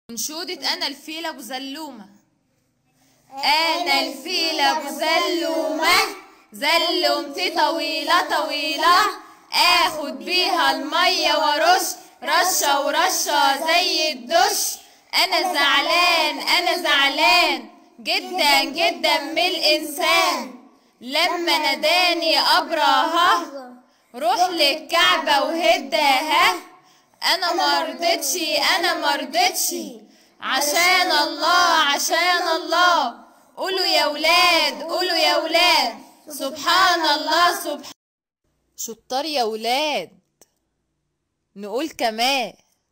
أنشودة أنا الفيل أبو زلومة. أنا الفيل أبو زلومة، زلومتي طويلة طويلة، آخد بيها المية وارش رشة ورشة زي الدش. أنا زعلان أنا زعلان جدا جدا من الإنسان، لما ناداني أبرهة روح للكعبة وهداها. أنا مرضتش أنا مرضتش، عشان الله عشان الله. قولوا يا ولاد قولوا يا ولاد، سبحان الله سبحان. شطار يا ولاد، نقول كمان.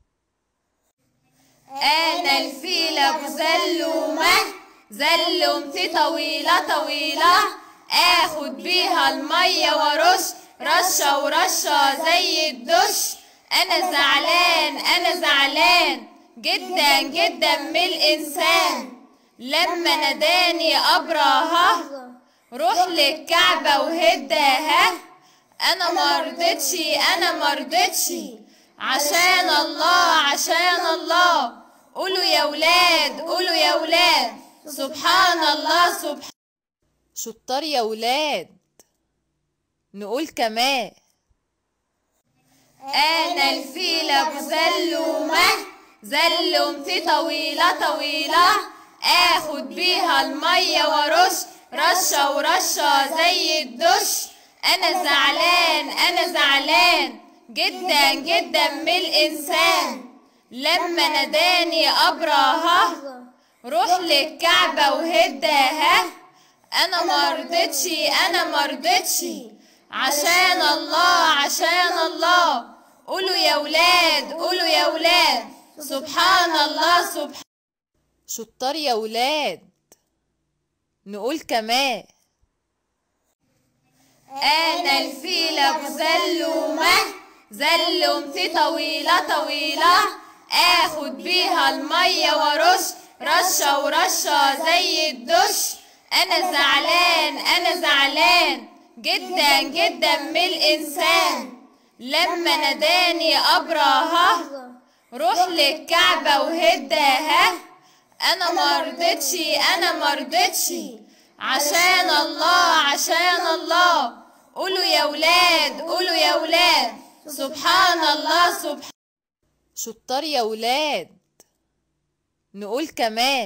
أنا الفيل أبو زلومة، زلومتي طويلة طويلة، آخد بيها المية وارش رشة ورشة زي الدش. أنا زعلان أنا زعلان جدا جدا من الإنسان، لما ناداني أبرهة روح للكعبة وهداها. أنا مرضتش أنا مرضتش، عشان الله عشان الله. قولوا يا ولاد قولوا يا ولاد، سبحان الله سبحان. شطار يا ولاد، نقول كمان. أنا الفيل أبو زلومة، زلومتي طويلة طويلة، آخد بيها المية وارش رشة ورشة زي الدش. أنا زعلان أنا زعلان جدا جدا من الإنسان، لما ناداني أبرهة روح للكعبة وهداها. أنا مرضتش أنا مرضتش، عشان الله عشان الله. قولوا يا ولاد قولوا يا ولاد، سبحان الله سبحان. شطار يا ولاد، نقول كمان. أنا الفيل أبو زلومة، زلومتي طويلة طويلة، آخد بيها المية وارش رشة ورشة زي الدش. أنا زعلان أنا زعلان جدا جدا من الإنسان، لما ناداني أبرهة روح للكعبة وهداها. أنا مرضتش أنا مرضتش، عشان الله عشان الله. قولوا يا ولاد قولوا يا ولاد، سبحان الله سبحان. شطار يا ولاد، نقول كمان.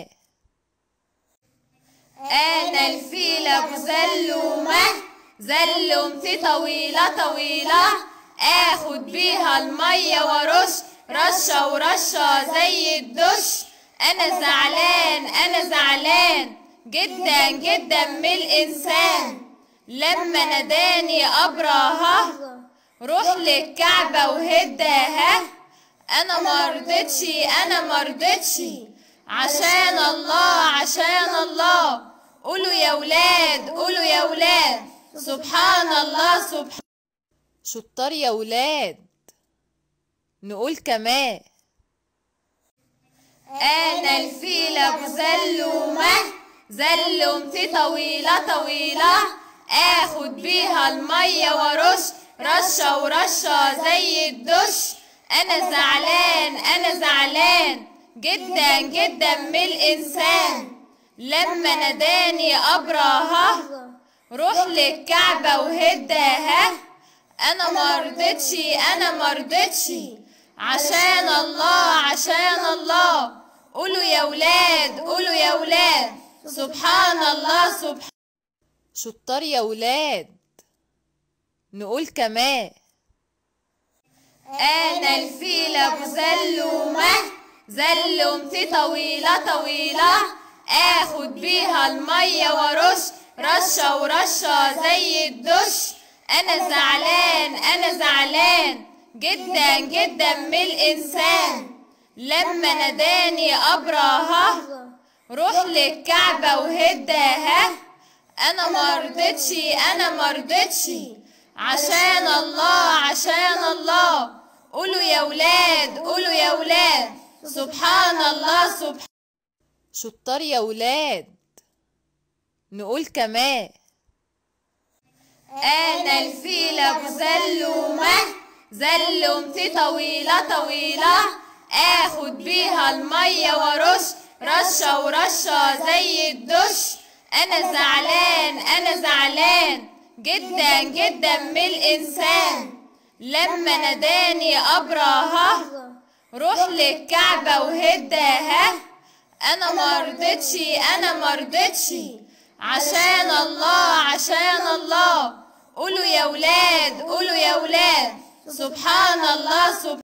أنا الفيل أبو زلومة، زلومتي طويلة طويلة، آخد بيها المية وارش رشة ورشة زي الدش. أنا زعلان أنا زعلان جدا جدا من الإنسان، لما ناداني أبرهة روح للكعبة وهداها. أنا مرضتش أنا مرضتش، عشان الله عشان الله. قولوا يا ولاد قولوا يا ولاد، سبحان الله سبحان. شطار يا ولاد، نقول كمان. أنا الفيل أبو زلومة، زلومتي طويلة طويلة، آخد بيها المية وارش رشة ورشة زي الدش. أنا زعلان أنا زعلان جدا جدا من الإنسان، لما ناداني أبرهة روح للكعبة وهداها. أنا مرضتش أنا مرضتش، عشان الله عشان الله. قولوا يا ولاد قولوا يا ولاد، سبحان الله سبحان. شطار يا ولاد، نقول كمان. أنا الفيل أبو زلومة، زلومتي طويلة طويلة، آخد بيها المية وارش رشة ورشة زي الدش. أنا زعلان أنا زعلان جدا جدا من الإنسان، لما ناداني أبرهة روح للكعبة وهداها. أنا مرضتش أنا مرضتش، عشان الله عشان الله. قولوا يا ولاد قولوا يا ولاد، سبحان الله سبحان. شطار يا ولاد، نقول كمان. أنا الفيل أبو زلومة، زلومتي طويلة طويلة، آخد بيها المية رشة ورشة زي الدش. أنا زعلان أنا زعلان جدا جدا من الإنسان، لما ناداني أبرهة روح للكعبة وهداها. أنا مرضتش أنا مرضتش، عشان الله عشان الله. قولوا يا ولاد قولوا يا ولاد، سبحان الله سبحان